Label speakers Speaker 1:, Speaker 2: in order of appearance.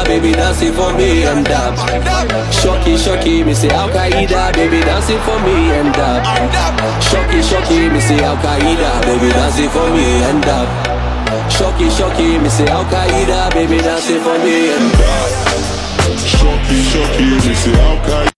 Speaker 1: baby dancing for me and up. Shocky, shocky, me say Al Qaeda, baby dancing for me and up. Shocky, shocky, me say Al Qaeda, baby dancing for me and up. Shocky, shocky, me say Al Qaeda, baby dancing for me and up.
Speaker 2: Shocky, shocky, me say Al Qaeda.